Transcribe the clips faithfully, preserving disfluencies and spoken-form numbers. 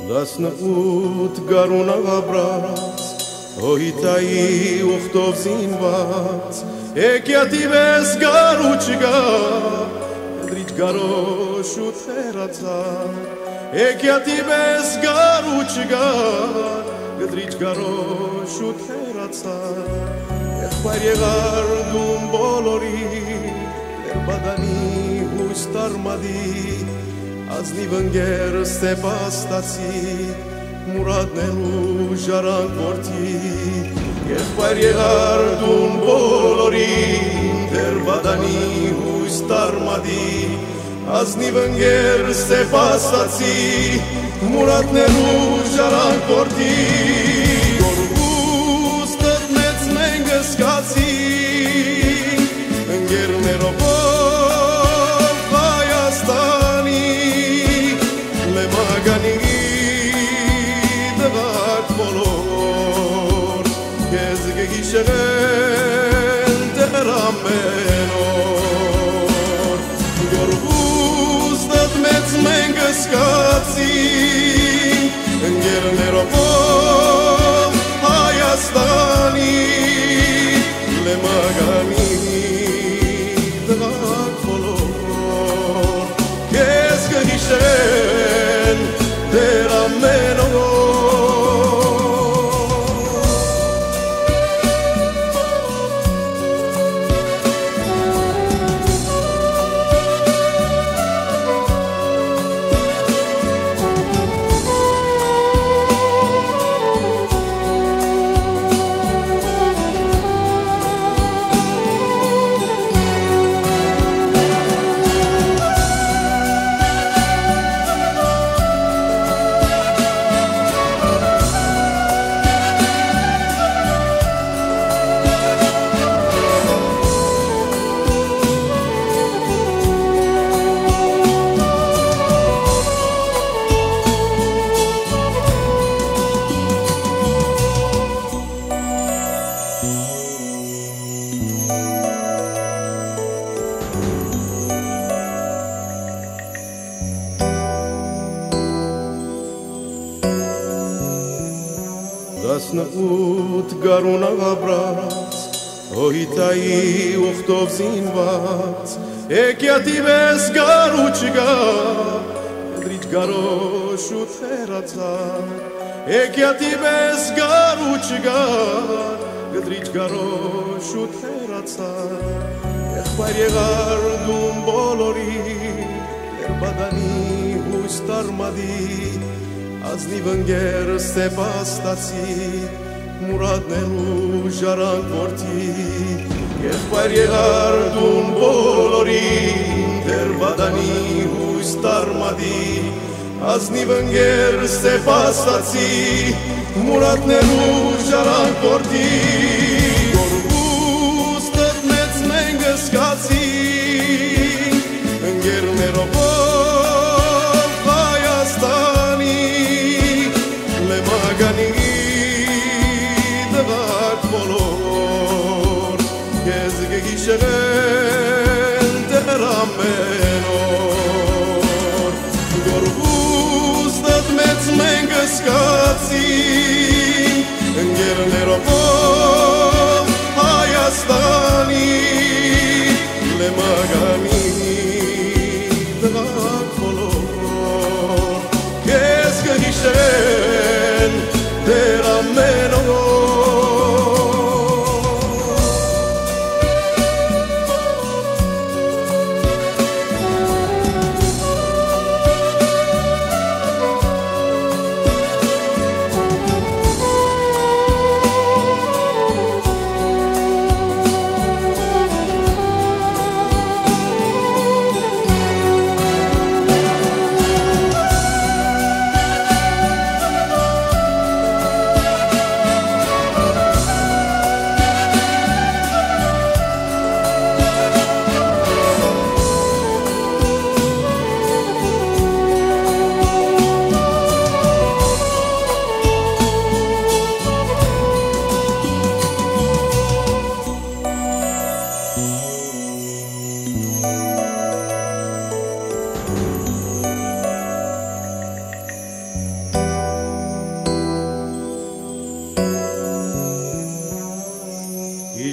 Դասնուտ գարուն աղաբրած, հոյիտայի ուխտով զինված, եկյատի վես գար ու չգա, դրիչ գարոշ ու թերացա, եկյատի վես գար ու չգա, դրիչ գարոշ ու թերացա, եղբայր եղար դում բոլորի, երբադանի հույս տարմադի, Ազնիվ ընգեր ստեպաստացի, մուրադնելու ժարանք որդի, եղբայր եղար դուն բոլորին, դեր բադանի հույս տարմադի, ազնիվ ընգեր ստեպաստացի, մուրադնելու ժարանք որդի, գորուստըտ մեծ մենք զգացի, ընգերներով Magani dăvat bolor, gezge gişeren teramenor, gorbuz dat meț mengescați, îngernerovo hayastani, le magani dăvat bolor, gezge gişeren Teramenor Դասնուտ գարուն աղաբրած, հոյիտայի ուխտով զինված, եկյատի վես գար ու չգա, դրիչ գարոշ ու թերացա, եկյատի վես գար ու չգա, դրիչ գարոշ ու թերացա, եղբայր եղար դում բոլորի, երբադանի հույս տարմադի, Ազնիվ ընգեր ստեպաստացի, մուրադնելու ժարանք որդի, եղբայր եղար դուն բոլորին, դեր բադանի հույս տարմադի, ազնիվ ընգեր ստեպաստացի, մուրադնելու ժարանք որդի, գորուստըտ մեծ մենք զգացի, ընգերներով Magani dăvat bolor, gezge gişeren teramenor, gorbuzdat meț mengescați, îngernerov hayastani, le magani dăvat bolor, gezge gişeren teramenor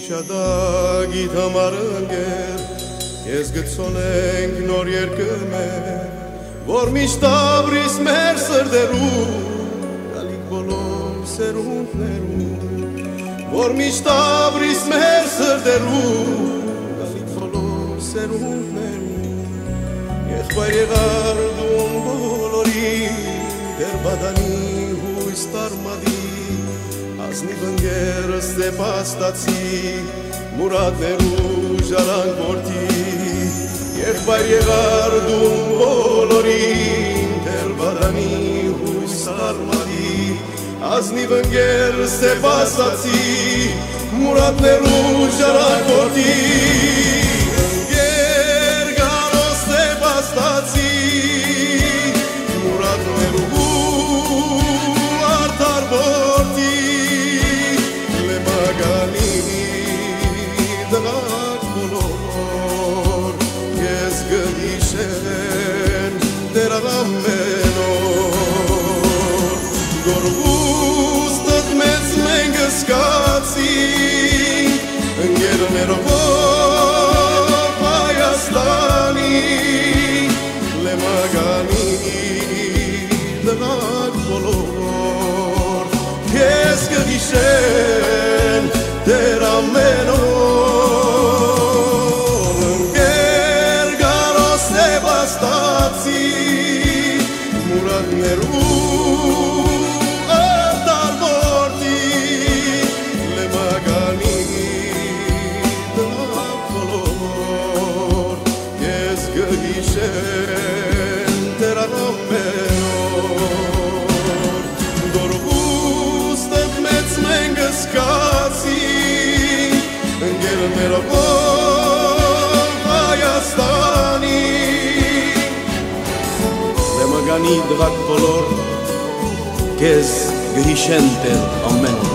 Shadagi tamarnger Kes gëtsoneng nor երկëme Որ միշտ ավրիս մեր սրդերում Գալիք բոլոր սերունդներում Որ միշտ ավրիս մեր սրդերում Գալիք բոլոր սերունդներում Եղբայր եղարդում բոլորի Դեր բադանի հույս տարմադի Ազնիվ ընգերս դեպաստացի Մուրադներու ժարանք որդի Եղբայր եղարդում բոլորին Դեր բադանի հույս տարմադի Ազնիվ ընգերս դեպաստացի Մուրադներու ժարանք որդի Ընգեր գարոս դեպաստացի Մուրադներու արդար որդի Lemagani դղակ բոլոր Ես գդիշեն դեր ամենոր Գորվուստըտ մեծ մենք սկացին Ընգերներով Հայաստանի Lemagani դղակ բոլոր Ես գդիշեն դեր ամենոր Ընգեր գարոս դեպաստացի Մուրադներու արդար որդի Lemagani դղակ բոլոր Ես գդիշեն դեր ամենոր Գորգուստըտ մեծ մենք սկացի Ընգերներով Հայաստանի Lemagani դղակ բոլոր Քեզ գհիշեն դեր ամենոր